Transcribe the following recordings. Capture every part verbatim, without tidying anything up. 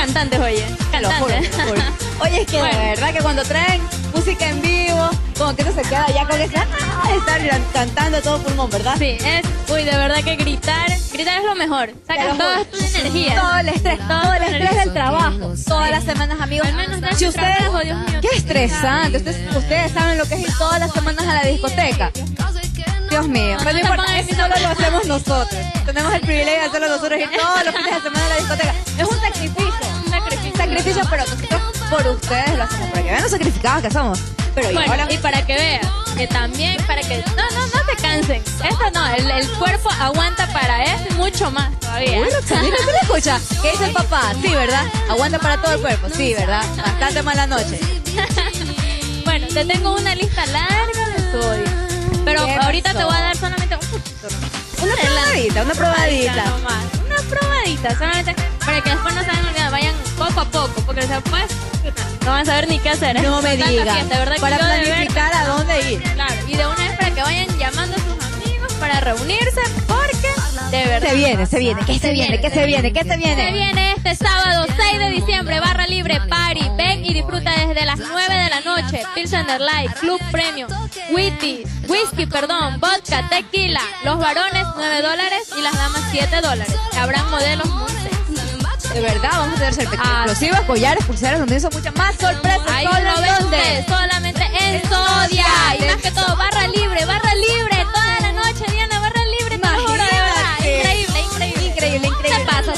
cantantes, oye. Cantantes. Lo juro, lo juro. Oye, es que bueno, de verdad que cuando traen música en vivo, como que uno se queda ya con esa, ah, estar cantando a todo pulmón, ¿verdad? Sí, es, uy, de verdad que gritar, gritar es lo mejor. Sacas toda tu energía. Todo el estrés, todo, todo el estrés del trabajo. Todas las semanas, amigos. Al menos si ustedes, trabajo, Dios mío, qué estresante. Ustedes, ustedes saben lo que es ir todas las semanas a la discoteca. Dios mío, pero no importa, eso solo lo hacemos nosotros. Tenemos el privilegio de hacerlo nosotros, ir todos los fines de semana a la discoteca. Es un sacrificio, un sacrificio, sacrificio, pero nosotros por ustedes lo hacemos, para que vean los sacrificados que somos. Pero bueno, ahora... y para que vean que también, para que no, no, no se cansen. Esto no, el, el cuerpo aguanta para eso y mucho más todavía. Bueno, Xanina, ¿tú lo escuchas? ¿Qué dice el papá? Sí, ¿verdad? Aguanta para todo el cuerpo, sí, ¿verdad? Bastante mala noche. Bueno, te tengo una lista larga de sodio. Pero ahorita pasó? Te voy a dar solamente un poquito. Una probadita, una probadita. Nomás, una probadita, solamente para que después no se vayan olvidando, vayan poco a poco, porque después no van a saber ni qué hacer. No me digas. Para que planificar ver, a dónde ir. Claro, y de una vez para que vayan llamando a sus amigos para reunirse, porque de verdad. Se viene, se viene, ¿qué se viene? ¿Qué se viene? ¿Qué se viene? Se viene este sábado seis de diciembre, barra libre, party. Ven y disfruta desde las nueve de la noche. Pilsener Light, Club Premium, Witty, whisky, perdón, vodka, tequila. Los varones nueve dólares y las damas siete dólares. Habrán modelos muy sexy. De verdad, vamos a tener serpentinas ah, explosivas, collares, pulseras, donde son muchas más sorpresas. Ahí lo ven ustedes, solamente en Sodia. Y más que todo, barra libre, barra libre. Toda la noche, Diana, barra libre. Te lo juro, de verdad. Increíble, increíble. Increíble, increíble. ¿Qué pasa,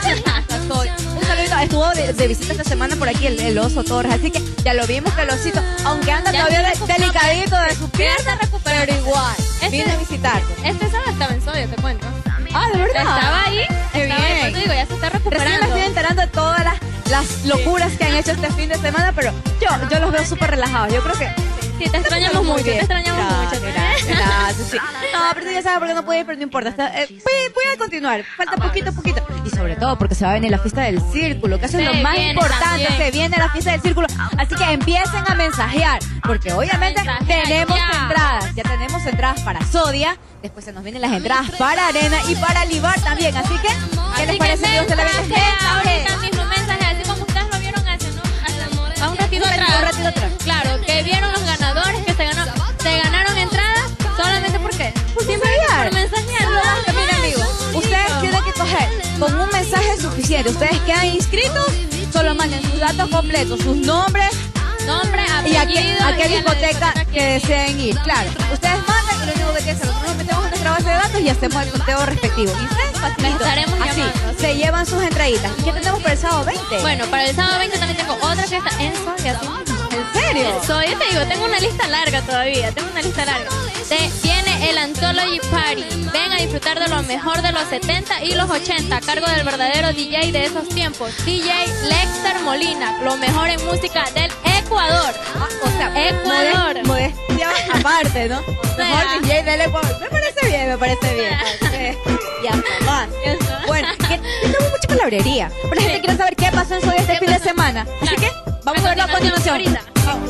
Sodia? Un saludito. Estuvo de, de visita esta semana por aquí el, el oso Torres, así que ya lo vimos que el osito, aunque anda ya todavía de, delicadito de su pierna, pero igual, este, vino a visitarte. Este sábado estaba en Sodia, te cuento. Ah, ¿de verdad? Estaba ahí. Qué estaba bien. Ahí, digo, ya se está recuperando. Recién me estoy enterando de todas las, las locuras que han hecho este fin de semana, pero yo, yo los veo súper relajados. Yo creo que... Sí, te extrañamos mucho, te extrañamos gracias, mucho. Gracias, gracias, sí. No, pero tú ya sabes por qué no puedo ir, pero no importa. Está, eh, voy, voy a continuar. Falta poquito, poquito. Y sobre todo porque se va a venir la fiesta del círculo, que eso es lo más importante. También. Se viene la fiesta del círculo. Así que empiecen a mensajear, porque obviamente tenemos ya. entradas. Ya tenemos entradas para Sodia. Después se nos vienen las entradas para Arena y para Libar también. Así que, ¿qué les parece si usted la ven? Ahorita mismo mensaje, así como ustedes lo vieron hace, ¿no? hace, a un ratito un atrás. Un ratito atrás. Claro, que vieron los ganadores, que se ganó, se ganaron entradas solamente porque por mensajear. Por mensajear. No, mira, amigo, ustedes tienen que coger con un mensaje suficiente. Ustedes quedan inscritos, solo manden sus datos completos, sus nombres, nombre, y a qué, a qué discoteca que deseen ir. Claro, ustedes mandan y lo único que tienen que hacer, nosotros nos metemos en nuestra base de datos y hacemos el conteo respectivo. Y ustedes facilito, estaremos así, llamando. Se llevan sus entraditas. ¿Y qué tenemos para el sábado veinte? Bueno, para el sábado veinte también tengo otra fiesta en Sodia. ¿En serio? Soy, yo te digo, tengo una lista larga todavía, tengo una lista larga. Te, viene el Anthology Party. Ven a disfrutar de lo mejor de los setenta y los ochenta, a cargo del verdadero D J de esos tiempos, D J Lexter Molina, lo mejor en música del Ecuador. Ah, o sea, Ecuador. Modestia aparte, ¿no? Mejor D J del Ecuador. Me parece bien, me parece bien. Ya más. Bueno, que tenemos mucha palabrería. Pero la gente quiere saber qué pasó en Sodia este fin de semana. Así que vamos a verlo a continuación. Ahorita. Vamos.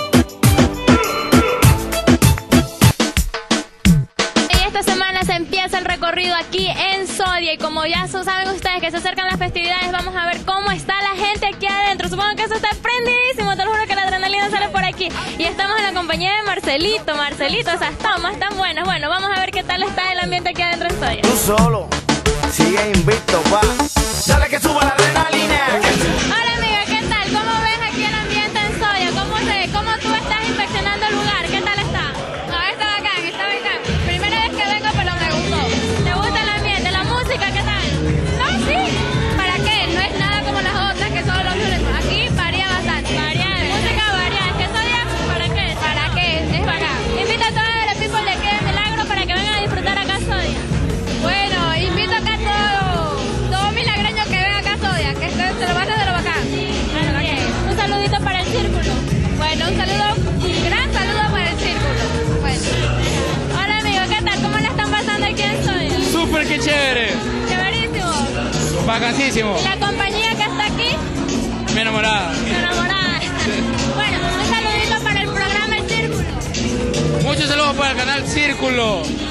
Se empieza el recorrido aquí en Sodia y como ya saben ustedes que se acercan las festividades, vamos a ver cómo está la gente aquí adentro. Supongo que eso está prendidísimo, te lo juro que la adrenalina sale por aquí. Y estamos en la compañía de Marcelito, Marcelito, esas tomas tan buenas. Bueno, vamos a ver qué tal está el ambiente aquí adentro en Sodia. Tú solo, sigue invicto, pa. Dale que suba la adrenalina. Hola amiga, ¿qué tal? ¿Cómo ves aquí el ambiente en Sodia? ¿Cómo, se, cómo tú estás inspeccionando el lugar? ¿Qué tal está? No, está bacán, está bacán. Primera vez que vengo, pero me gustó. ¿Te gusta el ambiente? ¿La música qué tal? No, sí. ¿Para qué? No es nada como las otras que son los lunes. Aquí varía bastante. Varía, música varía. ¿Es que Sodia? ¿Para qué? ¿Para qué? Es bacán. Invita a todos los people de aquí de Milagro para que vengan a disfrutar acá a Sodia. Bueno, invito acá a todo, todo milagreño que venga acá a Sodia, que se, se lo va a hacer de lo bacán. Un saludito para el círculo. Bueno, un saludo, un gran saludo para el círculo. Bueno. Hola amigo, ¿qué tal? ¿Cómo la están pasando aquí en Sodia? Súper que chévere. Chéverísimo. Vacancísimo. ¿Y la compañía que está aquí? Mi enamorada. Mi enamorada. Bueno, un saludito para el programa El Círculo. Muchos saludos para el canal Círculo.